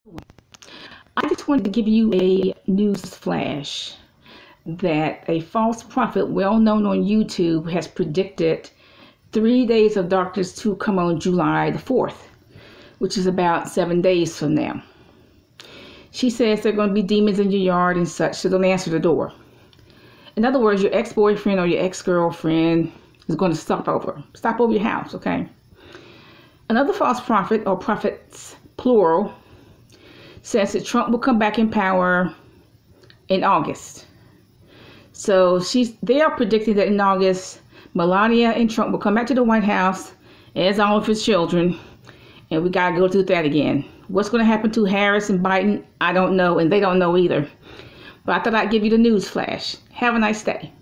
I just wanted to give you a news flash that a false prophet well known on YouTube has predicted 3 days of darkness to come on July the 4th, which is about 7 days from now. She says there are going to be demons in your yard and such, so don't answer the door. In other words, your ex-boyfriend or your ex-girlfriend is going to stop over your house, okay? Another false prophet, or prophets plural, says that Trump will come back in power in August. So they are predicting that in August, Melania and Trump will come back to the White House as all of his children, and we gotta go through that again. What's going to happen to Harris and Biden, I don't know, and they don't know either. But I thought I'd give you the news flash. Have a nice day.